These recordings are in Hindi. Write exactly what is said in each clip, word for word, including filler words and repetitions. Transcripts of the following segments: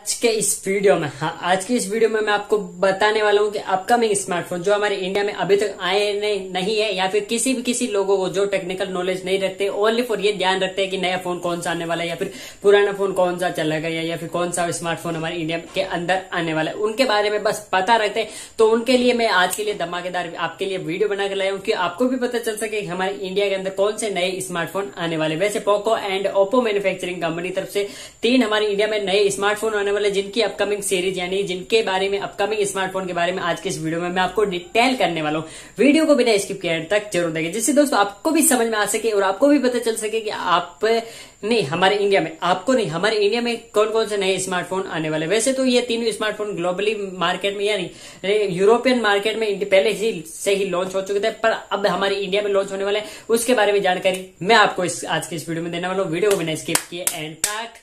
आज के इस वीडियो में हाँ आज की इस वीडियो में मैं आपको बताने वाला हूँ कि अपकमिंग स्मार्टफोन जो हमारे इंडिया में अभी तक आए नहीं, नहीं है या फिर किसी भी किसी लोगों को जो टेक्निकल नॉलेज नहीं रखते, ओनली फॉर ये ध्यान रखते हैं कि नया फोन कौन सा आने वाला है या फिर पुराना फोन कौन सा चलेगा या, या फिर कौन सा स्मार्टफोन हमारे इंडिया के अंदर आने वाला है, उनके बारे में बस पता रखते हैं। तो उनके लिए मैं आज के लिए धमाकेदार आपके लिए वीडियो बना कर लाया हूँ कि आपको भी पता चल सके कि हमारे इंडिया के अंदर कौन से नए स्मार्टफोन आने वाले। वैसे Poco and Oppo manufacturing company तरफ से तीन हमारे इंडिया में नए स्मार्टफोन आने वाले, जिनकी अपकमिंग सीरीज यानी जिनके बारे में अपकमिंग स्मार्टफोन के बारे में आज के इस वीडियो में मैं आपको डिटेल करने वाला हूँ। वीडियो को बिना स्किप किए तक जरूर देखें, जिससे दोस्तों आपको भी समझ में आ सके और आपको भी पता चल सके कि आप नहीं हमारे इंडिया में आपको नहीं हमारे इंडिया में कौन कौन से नए स्मार्टफोन आने वाले। वैसे तो ये तीनों स्मार्टफोन ग्लोबली मार्केट में यानी यूरोपियन मार्केट में पहले ही से ही लॉन्च हो चुके थे, पर अब हमारे इंडिया में लॉन्च होने वाले हैं, उसके बारे में जानकारी मैं आपको इस आज के इस वीडियो में देने वाला हूँ। वीडियो को बिना स्किप किए एंड तक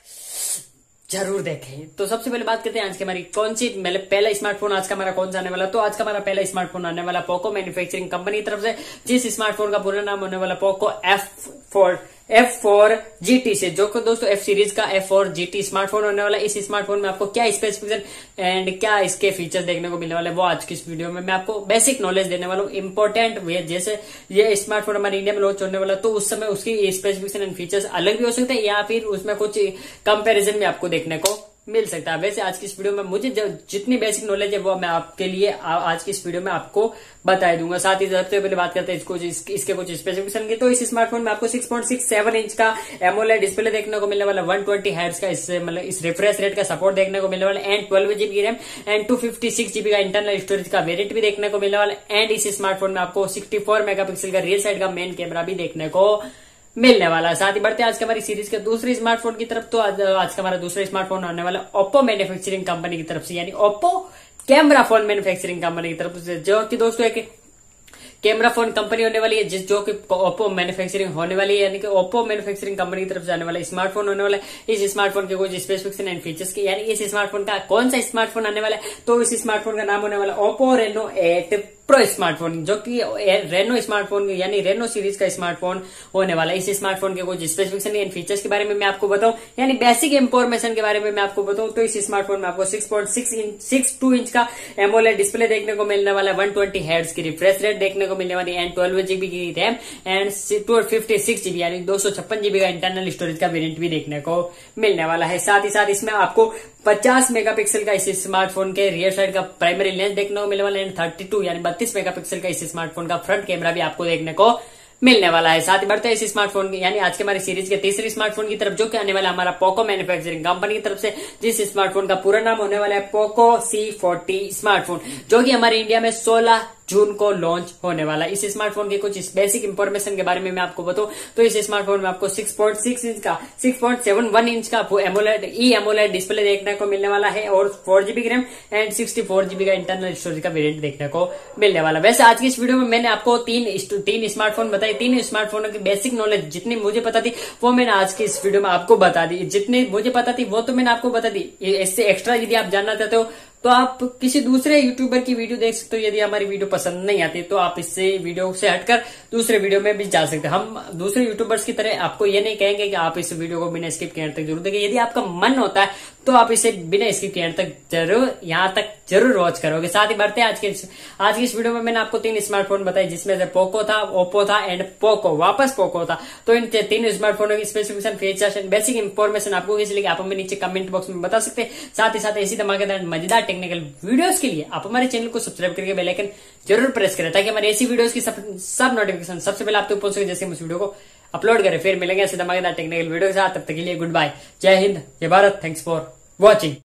जरूर देखें। तो सबसे पहले बात करते हैं आज की हमारी कौन सी मतलब पहला स्मार्टफोन आज का हमारा कौन सा आने वाला। तो आज का हमारा पहला स्मार्टफोन आने वाला पोको मैन्युफैक्चरिंग कंपनी की तरफ से, जिस स्मार्टफोन का पूरा नाम होने वाला Poco F four F four G T से, जो कि दोस्तों एफ सीरीज का F four G T smartphone होने वाला है। इस स्मार्टफोन में आपको क्या स्पेसिफिकेशन एंड क्या इसके फीचर्स देखने को मिलने वाले वो आज की इस वीडियो में मैं आपको बेसिक नॉलेज देने वाला हूँ। इंपॉर्टेंट वे जैसे ये स्मार्टफोन हमारे इंडिया में लॉन्च होने वाला, तो उस समय उसकी स्पेसिफिकेशन एंड फीचर्स अलग भी हो सकते हैं या फिर उसमें कुछ कंपेरिजन भी आपको देखने को मिल सकता है। वैसे आज की इस वीडियो में मुझे जितनी बेसिक नॉलेज है वो मैं आपके लिए आज की इस वीडियो में आपको बता दूंगा। साथ ही सबसे पहले बात करते हैं इसको इस, इसके कुछ स्पेसिफिकेशन की। तो इस स्मार्टफोन में आपको six point six seven inch का एमोलेड डिस्प्ले देखने को मिलने वाला, वन ट्वेंटी हर्ट्ज का इस मतलब इस रिफ्रेश रेट का सपोर्ट देखने को मिलने वाला, and twelve GB RAM and two fifty six GB का इंटरनल स्टोरेज का वेरिएंट भी देखने को मिलने वाला। एंड इस स्मार्टफोन में आपको सिक्सटी फोर मेगापिक्सल का रियर साइड का मेन कैमरा भी देखने को मिलने वाला है। साथ ही बढ़ते हैं आज के हमारी सीरीज के दूसरे स्मार्टफोन की तरफ। तो आज, आज का हमारा दूसरा स्मार्टफोन आने वाला ओप्पो मैन्युफैक्चरिंग कंपनी की तरफ से, यानी Oppo camera phone manufacturing company की तरफ से, जो कि दोस्तों एक कैमरा फोन कंपनी होने वाली है, जिस जो कि ओप्पो मैन्युफैक्चरिंग होने वाली है, यानी कि ओप्पो मैन्युफैक्चरिंग कंपनी की तरफ से आने वाला स्मार्टफोन होने वाला है। इस स्मार्टफोन के कुछ स्पेसिफिकेशन एंड फीचर्स के, यानी इस स्मार्टफोन का कौन सा स्मार्टफोन आने वाला है, तो इस स्मार्टफोन का नाम होने वाला Oppo Reno eight pro smartphone, जो कि रेनो स्मार्टफोन यानी रेनो सीरीज का स्मार्टफोन होने वाला है। इस स्मार्टफोन के कुछ स्पेसिफिकेशन एंड फीचर्स के बारे में मैं आपको बताऊं, यानी बेसिक इंफॉर्मेशन के बारे में मैं आपको बताऊं। तो इस स्मार्टफोन में आपको six point six inch six two inch का एमोलेड डिस्प्ले देखने को मिलने वाला है, वन ट्वेंटी हर्ट्ज की रिफ्रेश रेट देखने को मिलने वाली, एंड ट्वेल्व जीबी की RAM and fifty six GB यानी दो सौ छप्पन जीबी का इंटरनल स्टोरेज का वेरिएंट भी देखने को मिलने वाला है। साथ ही साथ इसमें आपको पचास मेगापिक्सल का इस स्मार्टफोन के रियर साइड का प्राइमरी लेंस देखने को मिलने वाला है, थर्टी टू यानी बत्तीस मेगापिक्सल का इस स्मार्टफोन का फ्रंट कैमरा भी आपको देखने को मिलने वाला है। साथ ही बढ़ते हैं इस स्मार्टफोन यानी आज के हमारी सीरीज के तीसरे स्मार्टफोन की तरफ, जो कि आने वाला हमारा पोको मैन्युफैक्चरिंग कंपनी की तरफ से, जिस स्मार्टफोन का पूरा नाम होने वाला है पोको सी फोर्टी स्मार्टफोन, जो कि हमारे इंडिया में सोलह जून को लॉन्च होने वाला है। इस स्मार्टफोन के कुछ बेसिक इंफॉर्मेशन के बारे में मैं आपको बताऊं, तो इस स्मार्टफोन में आपको सिक्स पॉइंट सिक्स इंच का six point seven one inch का एमोलेड ई एमोलेड डिस्प्ले देखने को मिलने वाला है, और four GB RAM and sixty four GB का इंटरनल स्टोरेज का वेरिएंट देखने को मिलने वाला। वैसे आज की इस वीडियो में मैंने आपको तीन तीन स्मार्टफोन बताए, तीन स्मार्टफोनों की बेसिक नॉलेज जितनी मुझे पता थी वो मैंने आज की इस वीडियो में आपको बता दी। जितनी मुझे पता थी वो तो मैंने आपको बता दी। इससे एक्स्ट्रा यदि आप जानना चाहते हो तो आप किसी दूसरे यूट्यूबर की वीडियो देख सकते हो। यदि हमारी वीडियो पसंद नहीं आती तो आप इससे वीडियो से हटकर दूसरे वीडियो में भी जा सकते हैं। हम दूसरे यूट्यूबर्स की तरह आपको ये नहीं कहेंगे कि आप इस वीडियो को बिना स्किप किए तक जरूर देखें। यदि आपका मन होता है तो आप इसे बिना स्किप किए तक जरूर यहाँ तक जरूर वॉच करोगे। साथ ही बढ़ते हैं आज के आज की इस वीडियो में मैंने आपको तीन स्मार्टफोन बताए, जिसमें से पोको था, ओप्पो था एंड पोको वापस पोको था। तो इन तीन स्मार्टफोनों की specification, features and basic information आपको किसी लिए आप हमें नीचे कमेंट बॉक्स में बता सकते हैं। साथ ही साथ ऐसी धमाकेदार मजेदार टेक्निकल वीडियोस के लिए आप हमारे चैनल को सब्सक्राइब करके बेल आइकन जरूर प्रेस करें, ताकि हमारे ऐसी वीडियोस की सब, सब नोटिफिकेशन सबसे पहले आप तक पहुंच सके जैसे हम इस वीडियो को अपलोड करें। फिर मिलेंगे ऐसे धमाकेदार टेक्निकल वीडियो के साथ, तब तक के लिए गुड बाय, जय हिंद, जय भारत, थैंक्स फॉर वॉचिंग।